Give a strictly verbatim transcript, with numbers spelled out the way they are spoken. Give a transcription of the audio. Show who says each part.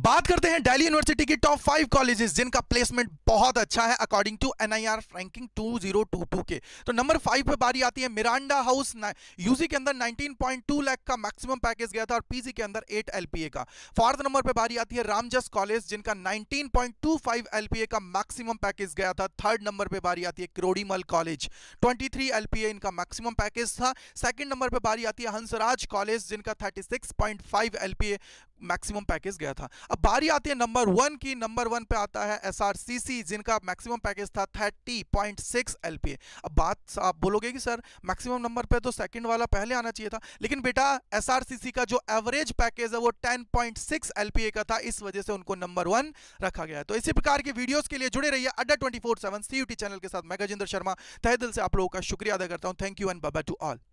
Speaker 1: बात करते हैं दिल्ली यूनिवर्सिटी की टॉप फाइव कॉलेजेस जिनका प्लेसमेंट बहुत अच्छा है according to NIR ranking two thousand बाईस के। तो नंबर फाइव पे बारी आती है मिरांडा हाउस। यूजी के अंदर नाइनटीन पॉइंट टू लाख का मैक्सिमम पैकेज गया था और पीजी के अंदर एट एलपीए का। फोर्थ नंबर पे बारी आती है रामजस कॉलेज जिनका nineteen point two five LPA का मैक्सिमम पैकेज गया था। थर्ड नंबर पे बारी आती है Kirorimal college, twenty three LPA इनका मैक्सिमम पैकेज था। सेकंड नंबर पे बारी आती है हंसराज कॉलेज जिनका thirty six point five LPA maximum package गया था। अब बारी आती है नंबर वन की। नंबर वन पे आता है एसआरसीसी जिनका मैक्सिमम पैकेज था थर्टी पॉइंट सिक्स एलपीए। अब बात आप बोलोगे कि सर मैक्सिमम नंबर पे तो सेकंड वाला पहले आना चाहिए था, लेकिन बेटा एसआरसीसी का जो एवरेज पैकेज है वो टेन पॉइंट सिक्स एलपीए का था, इस वजह से उनको नंबर वन रखा गया है। तो इसी प्रकार की वीडियोस के लिए जुड़े रहिए Adda twenty four seven CUET channel के साथ। मैं गजेंद्र शर्मा तहे दिल से आप लोगों का शुक्रिया अदा करता हूं। Thank you and bye bye to all.